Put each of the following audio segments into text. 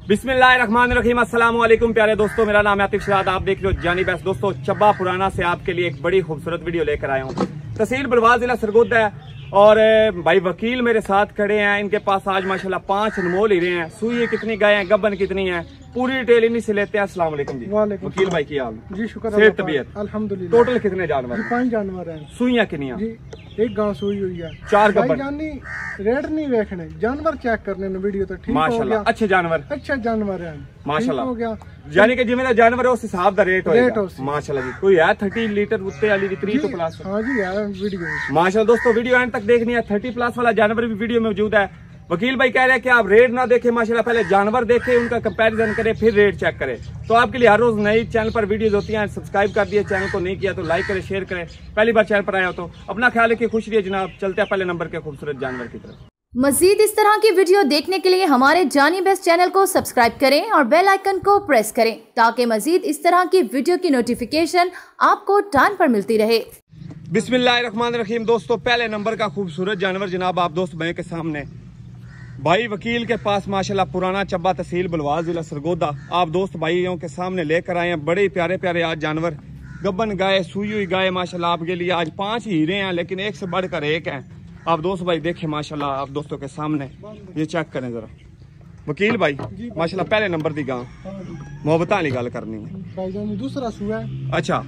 बिस्मिल्लाहिर्रहमानिर्रहीम, अस्सलाम वालेकुम प्यारे दोस्तों, मेरा नाम है आतिफ शराद। आप देख रहे हो जानी बेस्ट। दोस्तों चब्बा पुराना से आपके लिए एक बड़ी खूबसूरत वीडियो लेकर आया हूँ। तहसील बलवाल, जिला सरगोदा है और भाई वकील मेरे साथ खड़े हैं। इनके पास आज माशाल्लाह 5 अनमोल हीरे हैं। सुई कितनी गाय हैं, गब्बन कितनी है, पूरी डिटेल इन्हीं से लेते हैं। अस्सलाम वालेकुम जी। वकील भाई की हाल जी? शुक्र सेहत तबीयत अल्हम्दुलिल्लाह। टोटल कितने जानवर? 5 जानवर हैं। सुइयां कितनी जी? एक गांव सुई हुई है, 4 गब्बन। जानी रेड नहीं देखने, जानवर चेक करने ने वीडियो तो ठीक माशाल्लाह अच्छे जानवर, अच्छा जानवर है माशाल्लाह हो गया। यानी कि जिमें जानवर है उस हिसाब का रेट होएगा। रेट माशाल्लाह जी। कोई है 30 लीटर उत्ते वाली 3 तो प्लस? हाँ जी है वीडियो। माशाल्लाह दोस्तों वीडियो एंड तक देखनी है। 30 प्लस वाला जानवर भी वीडियो में मौजूद है। वकील भाई कह रहे हैं कि आप रेट ना देखें, माशाल्लाह पहले जानवर देखें, उनका कंपैरिजन करें, फिर रेट चेक करें। तो आपके लिए हर रोज नई चैनल पर वीडियोस होती हैं। सब्सक्राइब कर दिए, चैनल को नहीं किया तो लाइक करें, शेयर करें। पहली बार चैनल पर आया हो तो अपना ख्याल रखिए। खुश रहिए जनाब। चलते हैं पहले नंबर के खूबसूरत जानवर की तरफ। मजीद इस तरह की वीडियो देखने के लिए हमारे जानी बेस्ट चैनल को सब्सक्राइब करें और बेल आइकन को प्रेस करें ताकि मजीद इस तरह की वीडियो की नोटिफिकेशन आपको टाइम पर मिलती रहे। बिस्मिल्लाहिर्रहमानिर्रहीम। दोस्तों पहले नंबर का खूबसूरत जानवर जनाब आप दोस्त भाई के सामने, भाई वकील के पास माशाल्लाह पुराना चब्बा, तहसील बलवाल, जिला सरगोदा, आप दोस्त भाइयों के सामने लेकर आए हैं। बड़े प्यारे प्यारे आज जानवर, गब्बन गाय, सुई हुई गाय माशाल्लाह आपके लिए आज 5 हीरे हैं, लेकिन एक से बढ़कर एक हैं। आप दोस्त भाई देखें माशाल्लाह, आप दोस्तों के सामने ये चेक करें जरा। वकील भाई माशाल्लाह पहले नंबर दी गां मोहब्बत वाली गल करनी है। दूसरा सुआ है। अच्छा,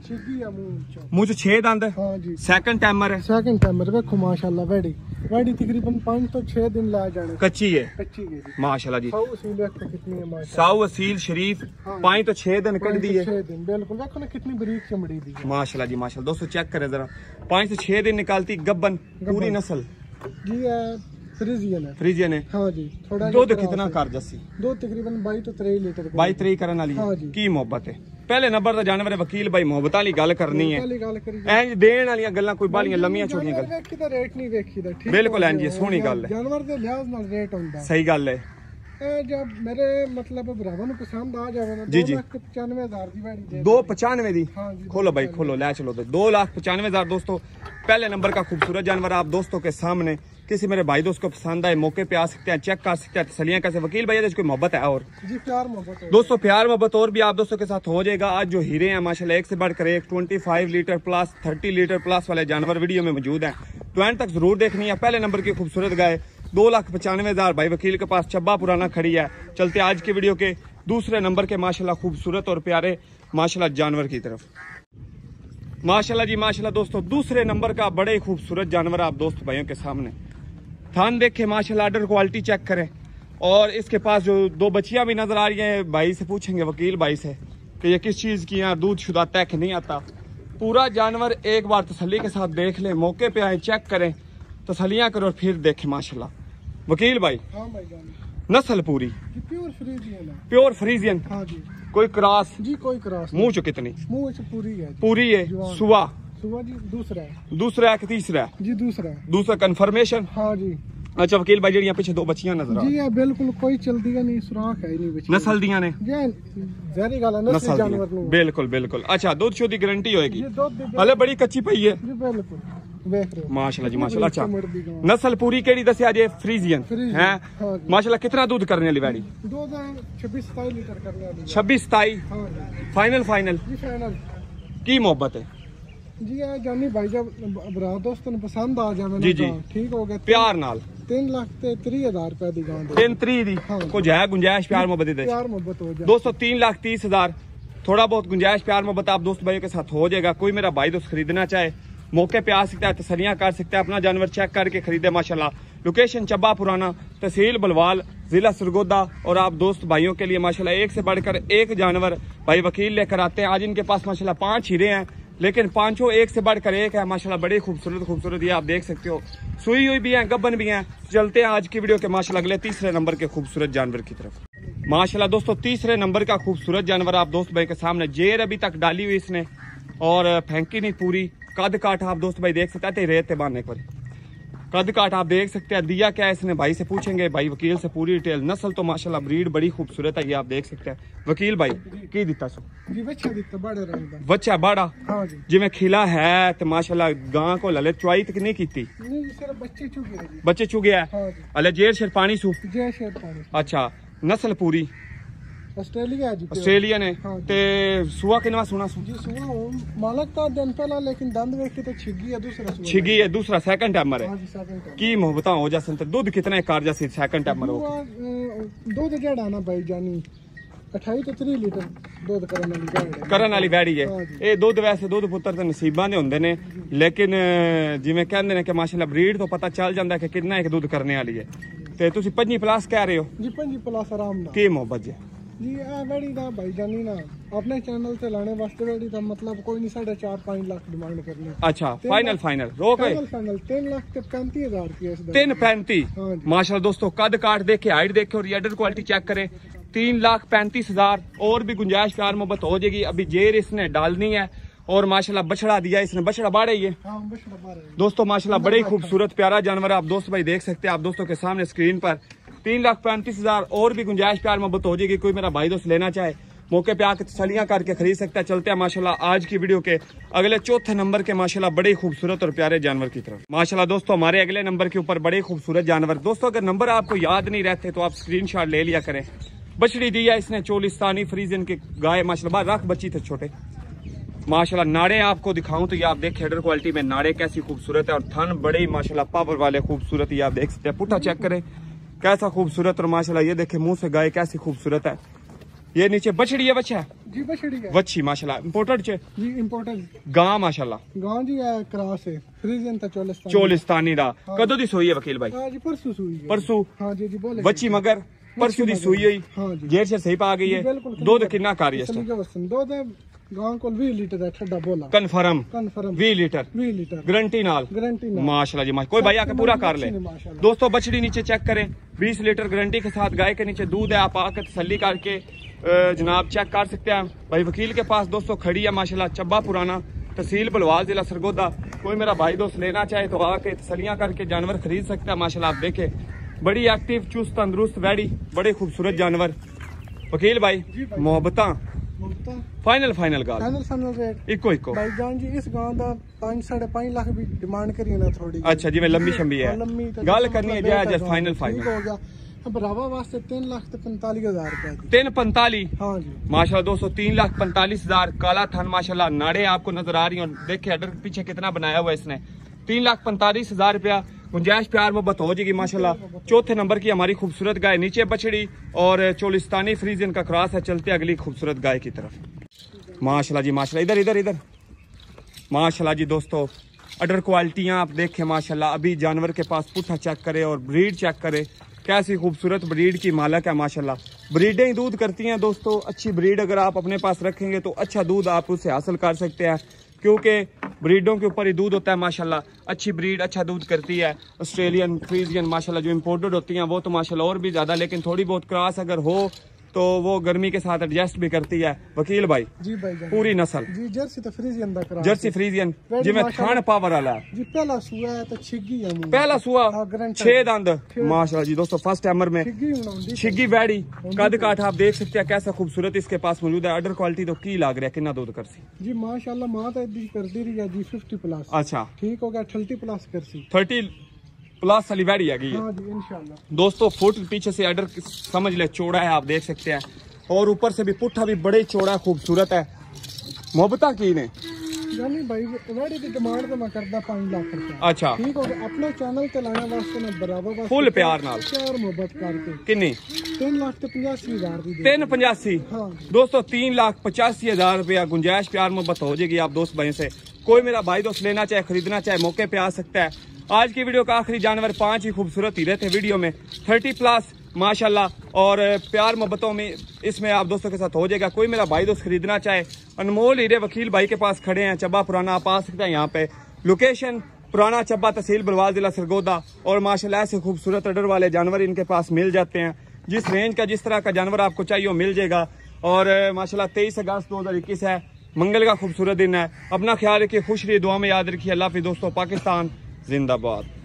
मुझे 6 दंद है। हाँ जी। सेकंड टाइमर है। सेकंड टाइमर देखो माशाल्लाह। वेडी तकरीबन 5 तो 6 दिन ला जाने। कच्ची है माशाल्लाह जी। कितनी है माशाल्लाह। साउ असील शरीफ 5 तो 6 दिन कट दी है। 6 दिन बिल्कुल। देखो ना कितनी बारीक चमड़ी दी है माशाल्लाह जी माशाल्लाह। दोस्तों चेक करें जरा, 5 से 6 दिन निकालती गब्बन, पूरी नस्ल जी फ्रीजियन है। फ्रीजियन है। हाँ जी। थोड़ा दूध कितना कर जसी? दूध तकरीबन 22 तो 23 लीटर। 22-23 करने वाली। हाँ जी। की मोहब्बत है। पहले नंबर का जानवर है वकील भाई, मोहब्बत वाली गल करनी है। इंज देन वाली गल्लां कोई बालियां लम्मियां छोड़ियां गल रेट नहीं देखीदा। ठीक बिल्कुल इंज ये सोहनी गल है। जानवर दे लिहाज नाल रेट होंदा। सही गल है। जब मेरे मतलब भरावां नूं पसंद आ जावे ना, 2,95,000 दी वेड़ी दे। 295 दी? हाँ जी। खोलो भाई खोलो, ले चलो। 2,95,000 दोस्तों पहले नंबर का खूबसूरत जानवर आप दोस्तों के सामने। किसी मेरे भाई दोस्त को पसंद आए मौके पे आ सकते हैं, चेक कर सकते हैं, तसलियां कैसे। वकील भैया कोई मोहब्बत है और जी प्यार मोहब्बत है दोस्तों, प्यार मोहब्बत और भी आप दोस्तों के साथ हो जाएगा। आज जो हीरे हैं माशाल्लाह एक से बढ़कर एक, 25 लीटर प्लस 30 लीटर प्लस वाले जानवर वीडियो में मौजूद हैं। तो एंड तक जरूर देखनी है। पहले नंबर की खूबसूरत गाय 2,95,000 भाई वकील के पास चब्बा पुराना खड़ी है। चलते आज की वीडियो के दूसरे नंबर के माशाल्लाह खूबसूरत और प्यारे माशाल्लाह जानवर की तरफ। माशाल्लाह जी माशाल्लाह। दोस्तों दूसरे नंबर का बड़े ही खूबसूरत जानवर आप दोस्त भाइयों के सामने। थान देखे माशाल्लाह, आर्डर क्वालिटी चेक करें। और इसके पास जो 2 बच्चियां भी नजर आ रही हैं, भाई से पूछेंगे वकील भाई से कि ये किस चीज की हैं, दूध शुदा तक नहीं आता। पूरा जानवर एक बार तसल्ली के साथ देख ले, मौके पे आए, चेक करें, तसलियां करो और फिर देखें माशाल्लाह। वकील भाई हाँ भाई जान। नस्ल पूरी प्योर फ्रीजियन है। Pure Friesian. हाँ जी। कोई क्रॉस जी? कोई क्रॉस। मुंह चो कितनी? मुंह से पूरी है। पूरी है। सुबह जी दूसरा है। दूसरा है कि तीसरा है? जी दूसरा है। दूसरा कंफर्मेशन। हाँ जी। अच्छा वकील भाई जी पीछे 2 बच्चियां नजर आ जी है बिल्कुल, कोई चलदी नहीं, सुराख है नहीं बच्ची। नस्ल दियां ने? जहरी गाला नस्ल जानवर नु। बिल्कुल बिल्कुल। अच्छा दूध शोध की गारंटी होगी? जी हले बड़ी कच्ची पई है। जी बिल्कुल देख रहे हो माशाल्लाह जी माशाल्लाह। अच्छा नस्ल पूरी केड़ी दसिया जे? फ्रीजियन है माशाल्लाह। कितना दूध करने वाली वैड़ी? 26-27 लीटर करने वाली। 26-27 फाइनल? फाइनल जी फाइनल। की मोहब्बत है जी है जानी भाई, जब बरा दोस्तों ने पसंद आ जावे जी जी ठीक हो गया। प्यार नाल 3,30,000 रुपए दी गां। 3 दी कुछ है गुंजाइश प्यार मोहब्बत दे? प्यार मोहब्बत हो जाए। दोस्तों 3,30,000 थोड़ा बहुत गुंजाइश प्यार मोहब्बत आप दोस्त भाइयों के साथ हो जाएगा। कोई मेरा भाई दोस्त खरीदना चाहे मौके पे आ सकता है, तसलियां कर सकता है, अपना जानवर चेक करके खरीदे माशाल्लाह। लोकेशन चब्बा पुराना, तहसील बलवाल, जिला सरगोदा। और आप दोस्त भाइयों के लिए माशाल्लाह एक से बढ़कर एक जानवर भाई वकील लेकर आते हैं। आज इनके पास माशाल्लाह 5 हीरे हैं, लेकिन 5 एक से बढ़कर एक है माशाल्लाह। बड़ी खूबसूरत खूबसूरत ये आप देख सकते हो, सुई हुई भी हैं, गब्बन भी हैं। चलते हैं आज की वीडियो के माशाल्लाह अगले तीसरे नंबर के खूबसूरत जानवर की तरफ। माशाल्लाह दोस्तों तीसरे नंबर का खूबसूरत जानवर आप दोस्त भाई के सामने। जेर अभी तक डाली हुई इसने और फेंकी नहीं पूरी। कद काठ आप दोस्त भाई देख सकते हैं, रेत बांधने पर कद काठ आप देख सकते हैं। दिया क्या है इसने भाई से पूछेंगे, भाई वकील से पूरी डिटेल। नस्ल तो माशाल्लाह ब्रीड बड़ी खूबसूरत है, ये आप देख सकते हैं। वकील भाई की दिता सो? जी बच्चा दिता, बड़े रंग दा बच्चा बड़ा। हाँ जी। जिवें खिला है तो माशाल्लाह गां को लले चुआई तक नहीं की? नहीं सिर्फ बच्चे चुगे। बच्चे चुगे है। हाँ जी। अले जेर शेर पानी सू? जेर शेर पानी। अच्छा नस्ल पूरी ਆਸਟ੍ਰੇਲੀਆ ਹੈ ਜੀ ਆਸਟ੍ਰੇਲੀਆ ਨੇ हाँ ਤੇ ਸੂਆ ਕਿੰਨਾ ਸੋਨਾ ਜੀ ਸੁਣਾ ਮਾਲਕ ਤਾਂ ਦਿਨ ਪਹਿਲਾਂ ਲੇਕਿਨ ਦੰਦ ਵੇਖ ਕੇ ਤਾਂ ਛਿੱਗੀ ਹੈ ਦੂਸਰਾ ਸੁਣਾ ਛਿਗੀ ਹੈ दूसरा सेकंड टाइमर है हाँ जी सेकंड टाइम की मोहब्बत हो जासन ते दूध कितना कार जैसे सेकंड टाइमर हो ਦੁੱਧ ਜਿਹੜਾ ਨਾ ਬਾਈ ਜਾਨੀ 28 ਤੋਂ 30 ਲੀਟਰ ਦੁੱਧ ਕਰਨ ਵਾਲੀ ਗਾਂ ਹੈ ਕਰਨ ਵਾਲੀ ਵੈੜੀ ਹੈ ਹਾਂਜੀ। ਇਹ ਦੁੱਧ ਵੈਸੇ ਦੁੱਧ ਪੁੱਤਰ ਤੇ ਨਸੀਬਾਂ ਦੇ ਹੁੰਦੇ ਨੇ ਲੇਕਿਨ ਜਿਵੇਂ ਕਹਿੰਦੇ ਨੇ ਕਿ ਮਾਸ਼ਾਅੱਲਾ ਬਰੀਡ ਤੋਂ ਪਤਾ ਚੱਲ ਜਾਂਦਾ ਕਿ ਕਿੰਨਾ ਇੱਕ ਦੁੱਧ ਕਰਨੇ ਵਾਲੀ ਹੈ ਤੇ ਤੁਸੀਂ 5 ਪਲੱਸ ਕਹਿ ਰਹੇ ਹੋ ਜੀ 5 ਪਲੱਸ ਆਰਾਮ ਨਾਲ ਕੀ ਮੁਹੱਬਤ ਜੀ ਜੀ ਇਹ ਵੈੜੀ ਦਾ ਭਾਈ ਜਾਨੀ ਨਾ ਆਪਣੇ ਚੈਨਲ ਤੇ ਲਾਣੇ ਵਾਸਤੇ ਵੈੜੀ ਦਾ ਮਤਲਬ ਕੋਈ ਨਹੀਂ 4.5 ਲੱਖ ਡਿਮਾਂਡ ਕਰਨੀ अच्छा फाइनल रोक गए फाइनल 3 लाख ਤੇ 35000 ਰੁਪਏ ਇਸ ਦਾ 3.35 हाँ जी। माशाल्लाह दोस्तों कद काट देखे हाइट देखे और ये अडर क्वालिटी चेक करें 3,35,000 और भी गुंजाइश प्यार मोहब्बत हो जाएगी अभी जेर इसने डालनी है और माशाल्लाह बछड़ा दिया इसने बछड़ा बाढ़ ही है हाँ बछड़ा बार है दोस्तों माशाल्लाह बड़े ही खूबसूरत प्यारा जानवर आप दोस्त भाई देख सकते हैं आप दोस्तों के सामने स्क्रीन पर 3,35,000 और भी गुंजाइश प्यार मोहब्बत हो जाएगी कोई मेरा भाई दोस्त लेना चाहे मौके पे आकर तसलियां करके खरीद सकता है चलते हैं माशाल्लाह आज की वीडियो के अगले चौथे नंबर के माशाल्लाह बड़े खूबसूरत और प्यारे जानवर की तरफ माशाल्लाह दोस्तों हमारे अगले नंबर के ऊपर बड़े खूबसूरत जानवर दोस्तों अगर नंबर आपको याद नहीं रहते तो आप स्क्रीनशॉट ले लिया करें बछड़ी दी है इसने चोलिस्तानी फ्रीजन की गाय माशाल्लाह रख बच्ची थे छोटे माशाल्लाह नाड़े आपको दिखाऊं तो ये आप देख हेडर क्वालिटी में नाड़े कैसी खूबसूरत है और थन बड़े ही माशाल्लाह पावर वाले खूबसूरत ये आप देख सकते हैं पुट्ठा चेक करें कैसा खूबसूरत और माशाल्लाह ये देखे मुंह से गाय कैसी खूबसूरत है ये नीचे बछड़ी है बच्चा जी बछड़ी है वच्छी माशाल्लाह इंपोर्टेड चे जी इंपोर्टेंट गां माशाल्लाह गां जी है क्रॉस है फ्रीजन ਤਾਂ चोलिस्तानी दा कदों दी सोई है वकील भाई हाँ जी परसों सुई है परसों हाँ जी जी बोले वच्छी मगर परसों दी सोई हुई हाँ जी जेर से सही पा गई है बिल्कुल दूध कितना कारी है असली का वसन दूध गां कोल 20 लीटर है ठंडा बोला confirm confirm 20 litre 20 litre guarantee नाल गारंटी ना माशाल्लाह जी कोई भाई आके पूरा कर ले माशाल्लाह दोस्तों बछड़ी नीचे चेक करें 20 लीटर गारंटी के साथ गाय के नीचे दूध है आप आकर तसल्ली करके जनाब चेक कर सकते हैं भाई वकील के पास दोस्तों खड़ी है माशाल्लाह चब्बा पुराना तहसील बलवाल जिला सरगोदा कोई मेरा भाई दोस्त लेना चाहे तो आके तसल्लियां करके जानवर खरीद सकता है माशाल्लाह आप देखे बड़ी एक्टिव चुस्त तंदुरुस्त वैड़ी बड़े खूबसूरत जानवर वकील भाई मोहब्बता फाइनल गाल फाइनल रेट इको भाई जान जी इस गांव ਦਾ 5.5 ਲੱਖ भी डिमांड करी ना थोड़ी अच्छा जिवें लंबी शंबी है गल करनी है जायज फाइनल हो गया बराबर वास्ते 3,45,000 रुपए 345 हाँ जी माशाल्लाह दोस्तों 3,45,000 काला थन माशाल्लाह नाड़े आपको नजर आ रही है और देखिए अडर पीछे कितना बनाया हुआ है इसने 3,45,000 रुपया गुंजाइश प्यार मोहब्बत हो जाएगी माशाल्लाह चौथे नंबर की हमारी खूबसूरत गाय नीचे बछड़ी और चोलिस्तानी फ्रीजन का क्रॉस है चलते अगली खूबसूरत गाय की तरफ माशाल्लाह जी माशाल्लाह इधर माशाल्लाह जी दोस्तों अडर क्वालिटियां आप देखें माशाल्लाह अभी जानवर के पास पुट्ठा चेक करे और ब्रीड चेक करे कैसी खूबसूरत ब्रीड की मालक है माशाल्लाह ब्रीडें ही दूध करती हैं दोस्तों अच्छी ब्रीड अगर आप अपने पास रखेंगे तो अच्छा दूध आप उससे हासिल कर सकते हैं क्योंकि ब्रीडों के ऊपर ही दूध होता है माशाल्लाह अच्छी ब्रीड अच्छा दूध करती है ऑस्ट्रेलियन फ्रीजियन माशाल्लाह जो इम्पोर्टेड होती हैं वो तो माशाल्लाह और भी ज़्यादा लेकिन थोड़ी बहुत क्रॉस अगर हो तो वो गर्मी के साथ एडजस्ट भी करती है वकील भाई जी भाई पूरी नस्ल जी जर्सी तो फ्रीजियन दा करा जर्सी फ्रीजियन जिवें खान पावर वाला जी पहला सुआ है तो छिग्गी है पहला सुआ हाँ, गारंटी 6 दंद माशाल्लाह जी दोस्तों फर्स्ट टाइमर में छिग्गी वैड़ी कद काठ आप देख सकते हैं कैसा खूबसूरत इसके पास मौजूद है अडर क्वालिटी तो की लाग रहा है कितना दूध करसी जी माशाल्लाह मां तो इदी कर दी रही है जी 50 प्लस अच्छा ठीक हो गया 30 प्लस करसी 30 प्लस वाली वैड़ी है हाँ जी इंशाल्लाह दोस्तों फुट पीछे से अडर समझ ले चौड़ा है आप देख सकते हैं और ऊपर से भी पुट्ठा भी बड़े चौड़ा खूबसूरत है मोहब्बता की ने जानी भाई वैड़ी की डिमांड तो मैं करदा 5 लाख रुपए अच्छा ठीक हो गया अपने चैनल ते लाने वास्ते मैं बराबर वास्ते फुल प्यार नाल प्यार मोहब्बत करके किन्नी 3,85,000 दी 385 हाँ दोस्तों 3,85,000 रुपया गुंजाइश प्यार मोहब्बत हो जाएगी आप दोस्त भाई से कोई मेरा भाई दोस्त लेना चाहे खरीदना चाहे मौके पे आ सकता है आज की वीडियो का आखिरी जानवर 5 ही खूबसूरत हीरे थे वीडियो में 30 प्लस माशाल्लाह और प्यार मोहब्बतों में इसमें आप दोस्तों के साथ हो जाएगा कोई मेरा भाई दोस्त खरीदना चाहे अनमोल हीरे वकील भाई के पास खड़े हैं चब्बा पुराना आप आ सकते हैं यहाँ पे लोकेशन पुराना चब्बा तहसील बलवाल जिला सरगोदा और माशाल्लाह ऐसे खूबसूरत अडर वाले जानवर इनके पास मिल जाते हैं जिस रेंज का जिस तरह का जानवर आपको चाहिए वो मिल जाएगा और माशाल्लाह 23 अगस्त 2021 है मंगल का खूबसूरत दिन है अपना ख्याल रखिए खुश रहिए दुआ में याद रखिए अल्लाह हाफिज़ दोस्तों पाकिस्तान जिंदाबाद।